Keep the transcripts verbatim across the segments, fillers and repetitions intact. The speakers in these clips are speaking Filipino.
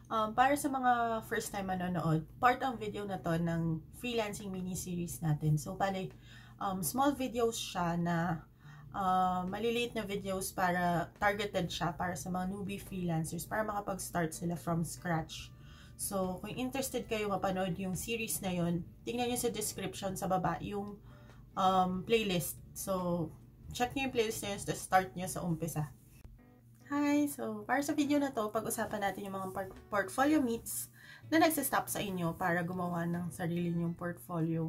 Um, para sa mga first time manonood, part ang video na to ng freelancing mini-series natin. So, bale, um, small videos siya na uh, maliliit na videos para targeted siya para sa mga newbie freelancers para makapag-start sila from scratch. So, kung interested kayo mapanood yung series na yun, tingnan nyo sa description sa baba yung um, playlist. So, check nyo yung playlist na yun to start nyo sa umpisa. Hi! So, para sa video na to, pag-usapan natin yung mga port portfolio meets na nagsistop sa inyo para gumawa ng sarili nyong portfolio.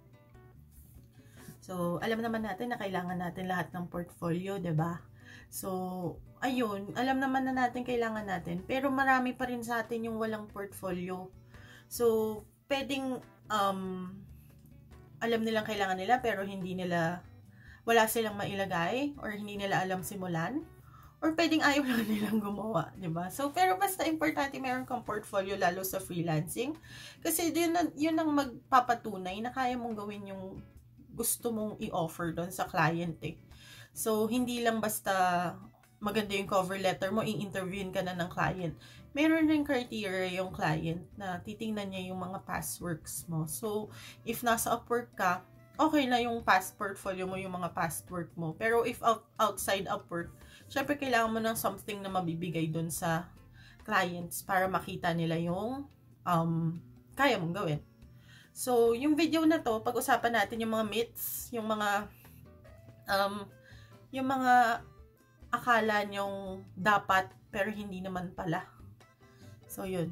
So, alam naman natin na kailangan natin lahat ng portfolio, 'di ba? So, ayun, alam naman na natin kailangan natin, pero marami pa rin sa atin yung walang portfolio. So, pwedeng um, alam nilang kailangan nila pero hindi nila, wala silang mailagay or hindi nila alam simulan. Or pwedeng ayaw lang nilang gumawa, di ba? So, pero basta importante meron kang portfolio lalo sa freelancing. Kasi yun, yun ang magpapatunay na kaya mong gawin yung gusto mong i-offer doon sa client eh. So, hindi lang basta maganda yung cover letter mo, i-interviewin ka na ng client. Meron rin criteria yung client na titingnan niya yung mga past works mo. So, if nasa Upwork ka, okay na yung past portfolio mo, yung mga past work mo. Pero if out, outside Upwork, syempre kailangan mo ng something na mabibigay dun sa clients para makita nila yung um, kaya mong gawin. So, yung video na to, pag-usapan natin yung mga myths, yung mga um, yung mga akala nyong dapat pero hindi naman pala. So, yun.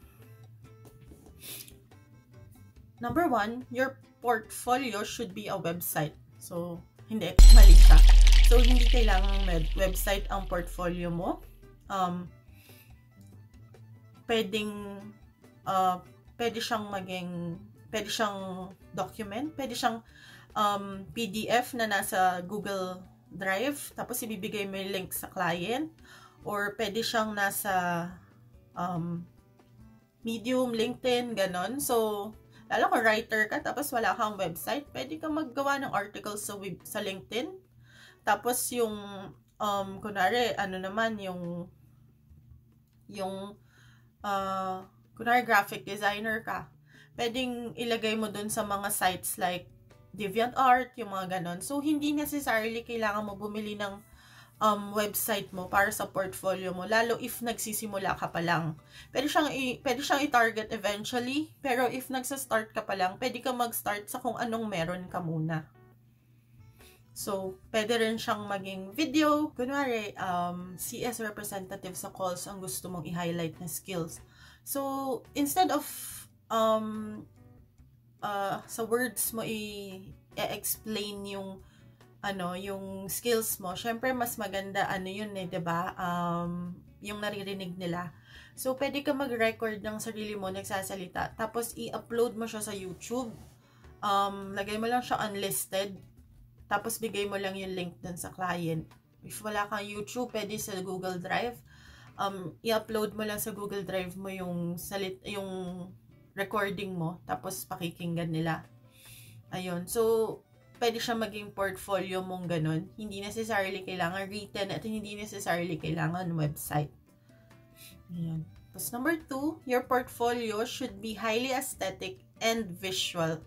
Number one, your portfolio should be a website. So, hindi, mali siya. So, hindi kailangang website ang portfolio mo. Um, pwedeng, uh, pwede siyang maging, pwede siyang document, pwede siyang um, P D F na nasa Google Drive, tapos ibibigay mo yung link sa client, or pwede siyang nasa um, Medium, LinkedIn, ganon. So, lalo kung writer ka, tapos wala kang website, pwede kang maggawa ng articles sa, web, sa LinkedIn. Tapos yung, um, kunwari, ano naman, yung, yung, uh, kunwari graphic designer ka, pwedeng ilagay mo dun sa mga sites like DeviantArt, yung mga ganon. So, hindi necessarily kailangan mo bumili ng um, website mo para sa portfolio mo, lalo if nagsisimula ka pa lang. Pwede siyang, i- pwede siyang i-target eventually, pero if nagsa-start ka pa lang, pwede kang mag-start sa kung anong meron ka muna. So, pwede rin siyang maging video. Kunwari, um, C S representative sa calls ang gusto mong i-highlight na skills. So, instead of um, uh, sa words mo i-explain yung ano, yung skills mo, syempre mas maganda ano yun eh, 'di ba? Um, yung naririnig nila. So, pwede ka mag-record ng sarili mo nagsasalita, tapos i-upload mo siya sa YouTube. Um, lagay mo lang siya unlisted. Tapos, bigay mo lang yung link dun sa client. If wala kang YouTube, pwede sa Google Drive. Um, i-upload mo lang sa Google Drive mo yung, salit, yung recording mo. Tapos, pakikinggan nila. Ayun. So, pwede siya maging portfolio mong ganun. Hindi necessarily kailangan written at hindi necessarily kailangan website. Ayun. Tapos, number two, your portfolio should be highly aesthetic and visual.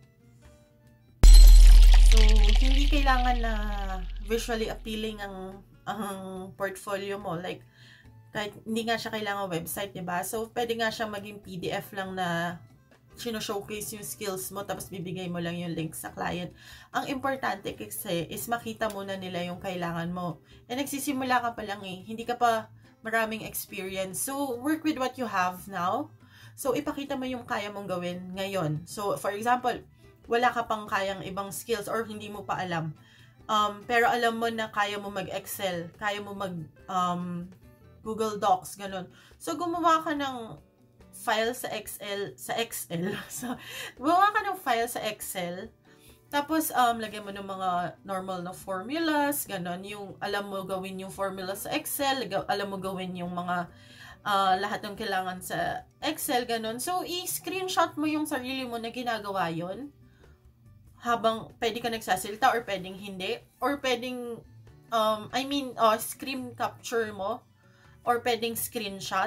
So, hindi kailangan na visually appealing ang, ang portfolio mo. Like, kahit hindi nga siya kailangan website, diba? So, pwede nga siya maging P D F lang na sino-showcase yung skills mo, tapos bibigay mo lang yung link sa client. Ang importante kasi is makita muna nila yung kailangan mo. And nagsisimula ka pa lang eh. Hindi ka pa maraming experience. So, work with what you have now. So, ipakita mo yung kaya mong gawin ngayon. So, for example, wala ka pang kayang ibang skills or hindi mo pa alam. Um, pero alam mo na kaya mo mag-Excel, kaya mo mag um, Google Docs, ganun. So, gumawa ka ng file sa Excel, sa Excel. So, gumawa ka ng file sa Excel. Tapos, um, lagyan mo ng mga normal na formulas, ganun. Yung, alam mo gawin yung formula sa Excel, alam mo gawin yung mga uh, lahat ng kailangan sa Excel, ganun. So, i-screenshot mo yung sarili mo na ginagawa yon habang pwede ka nagsasalita or pwedeng hindi. Or pwedeng, um, I mean, uh, screen capture mo or pwedeng screenshot.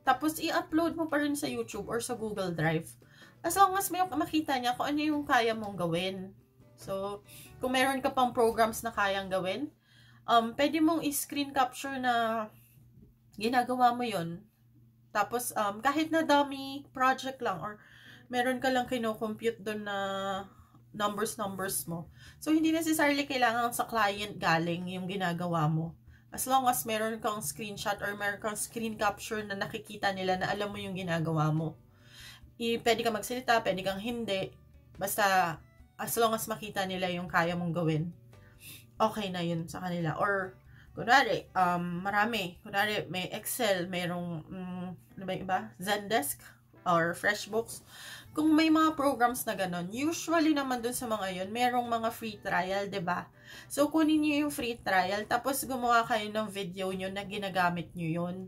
Tapos, i-upload mo pa rin sa YouTube or sa Google Drive. As long as may makita niya kung ano yung kaya mong gawin. So, kung meron ka pang programs na kayang gawin, um, pwede mong i-screen capture na ginagawa mo yon. Tapos, um, kahit na dummy project lang or meron ka lang kino-compute doon na numbers-numbers mo. So, hindi necessarily kailangan sa client galing yung ginagawa mo. As long as meron kang screenshot or meron kang screen capture na nakikita nila na alam mo yung ginagawa mo. I, pwede kang magsalita, pwede kang hindi. Basta, as long as makita nila yung kaya mong gawin, okay na yun sa kanila. Or, kunwari, um, marami. Kunwari, may Excel, mayroong, um, ano ba yung iba? Zendesk or FreshBooks. Kung may mga programs na ganon, usually naman dun sa mga yun, merong mga free trial, ba diba? So, kunin nyo yung free trial, tapos gumawa kayo ng video nyo na ginagamit nyo yun.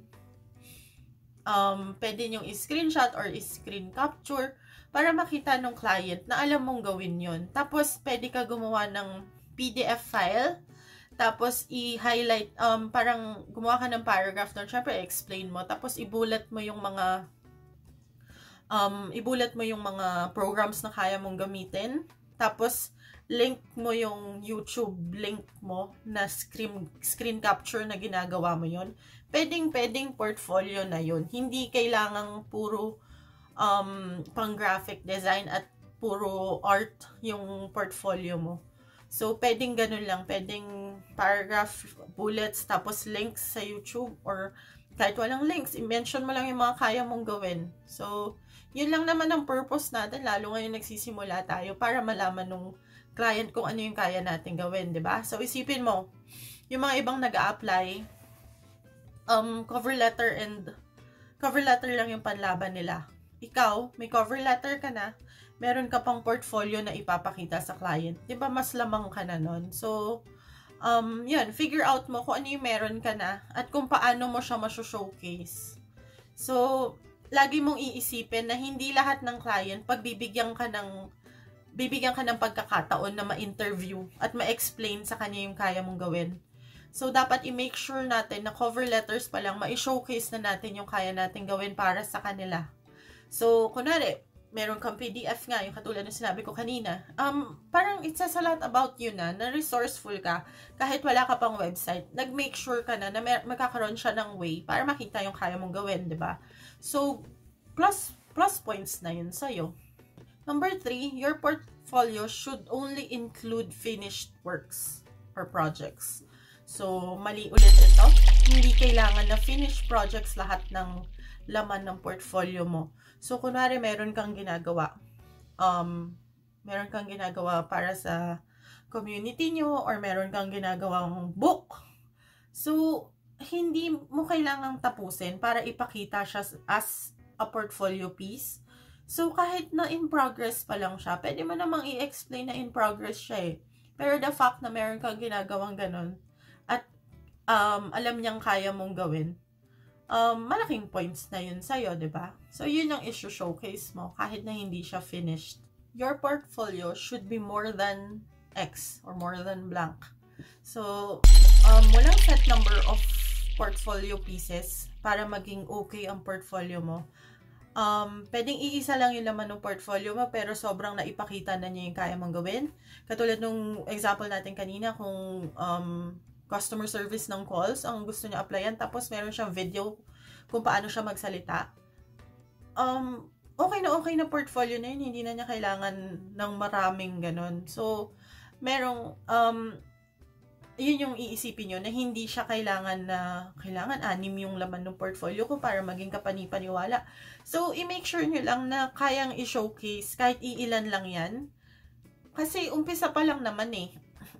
Um, pwede nyo i-screenshot or i-screen capture para makita ng client na alam mong gawin yun. Tapos, pwede ka gumawa ng P D F file, tapos i-highlight, um, parang gumawa ka ng paragraph doon, syempre explain mo, tapos ibulat mo yung mga Um, ibulat mo yung mga programs na kaya mong gamitin. Tapos, link mo yung YouTube link mo na screen, screen capture na ginagawa mo yun. Pwedeng-pwedeng portfolio na yun. Hindi kailangang puro um, pang graphic design at puro art yung portfolio mo. So, pwedeng ganun lang. Pwedeng paragraph, bullets, tapos links sa YouTube or kahit walang links, i-mention mo lang yung mga kaya mong gawin. So, yun lang naman ang purpose natin, lalo ngayon nagsisimula tayo para malaman nung client kung ano yung kaya natin gawin, di ba? So, isipin mo, yung mga ibang nag-a-apply, um, cover letter and cover letter lang yung panlaban nila. Ikaw, may cover letter ka na, meron ka pang portfolio na ipapakita sa client. Di ba, mas lamang ka na nun? So, um, yun, figure out mo kung ano yung meron ka na at kung paano mo siya ma-showcase. So, lagi mong iisipin na hindi lahat ng client, pagbibigyan ka ng, bibigyan ka ng pagkakataon na ma-interview at ma-explain sa kanya yung kaya mong gawin. So, dapat i-make sure natin na cover letters pa lang, ma-showcase na natin yung kaya natin gawin para sa kanila. So, kunwari, meron kang P D F nga, yung katulad ng sinabi ko kanina, um, parang it says a lot about you na, na resourceful ka, kahit wala ka pang website, nag-make sure ka na na may, magkakaroon siya ng way para makita yung kaya mong gawin, di ba? So, plus, plus points na yun sa'yo. Number three, your portfolio should only include finished works or projects. So, mali ulit ito. Hindi kailangan na finished projects lahat ng laman ng portfolio mo. So, kunwari, meron kang ginagawa. Um, meron kang ginagawa para sa community nyo or meron kang ginagawang book. So, hindi mo kailangang tapusin para ipakita siya as a portfolio piece. So, kahit na in progress pa lang siya, pwede mo namang i-explain na in progress siya eh. Pero the fact na meron kang ginagawang ganun at um, alam niyang kaya mong gawin, um, malaking points na yun sa'yo, diba? So, yun yung issue showcase mo kahit na hindi siya finished. Your portfolio should be more than X or more than blank. So, um, walang set number of portfolio pieces para maging okay ang portfolio mo. Um, pwedeng iisa lang yung laman ng portfolio mo pero sobrang naipakita na niya yung kaya mong gawin. Katulad nung example natin kanina kung um, customer service ng calls ang gusto niya applyan tapos meron siyang video kung paano siya magsalita. Um, okay na okay na portfolio na yun. Hindi na niya kailangan ng maraming ganun. So, merong um, yun yung iisipin nyo na hindi siya kailangan na kailangan anim yung laman ng portfolio ko para maging kapani-paniwala. So, i-make sure nyo lang na kayang i-showcase kahit iilan lang yan. Kasi umpisa pa lang naman eh.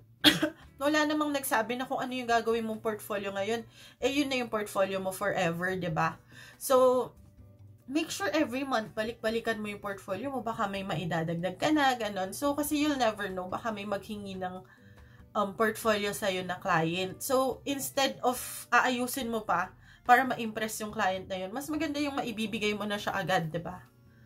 Wala namang nagsabi na kung ano yung gagawin mong portfolio ngayon. Eh, yun na yung portfolio mo forever, diba? So, make sure every month, balik-balikan mo yung portfolio mo. Baka may maidadagdag ka na, ganon. So, kasi you'll never know. Baka may maghingi ng um, portfolio sa'yo na client. So, instead of aayusin mo pa para ma-impress yung client na yun, mas maganda yung maibibigay mo na siya agad, diba?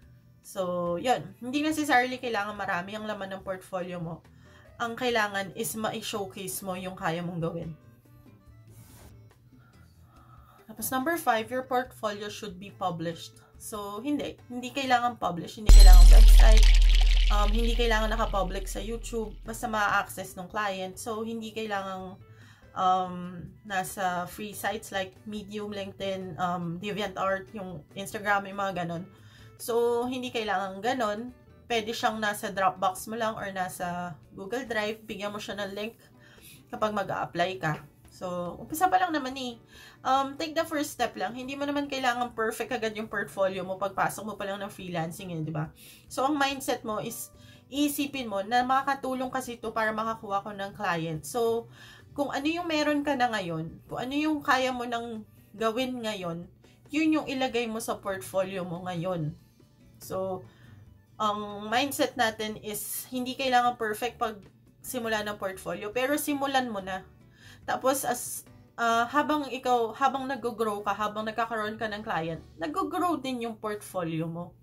So, yun. Hindi necessarily kailangan marami ang laman ng portfolio mo. Ang kailangan is ma-showcase mo yung kaya mong gawin. Tapos number five, your portfolio should be published. So, hindi. Hindi kailangan publish. Hindi kailangan website. Um, hindi kailangan naka-public sa YouTube. Basta ma-access ng client. So, hindi kailangan um, nasa free sites like Medium, LinkedIn, um, DeviantArt, yung Instagram, yung mga ganon. So, hindi kailangan ganon. Pwede siyang nasa Dropbox mo lang or nasa Google Drive. Bigyan mo siya ng link kapag mag-a-apply ka. So, umpisa pa lang naman eh. Um, take the first step lang. Hindi mo naman kailangan perfect agad yung portfolio mo pagpasok mo pa lang ng freelancing, eh, di ba? So, ang mindset mo is, iisipin mo na makakatulong kasi ito para makakuha ko ng client. So, kung ano yung meron ka na ngayon, kung ano yung kaya mo nang gawin ngayon, yun yung ilagay mo sa portfolio mo ngayon. So, ang mindset natin is, hindi kailangan perfect pag simula ng portfolio, pero simulan mo na. Tapos, as uh, habang ikaw, habang nag-grow ka, habang nagkakaroon ka ng client, nag-grow din yung portfolio mo.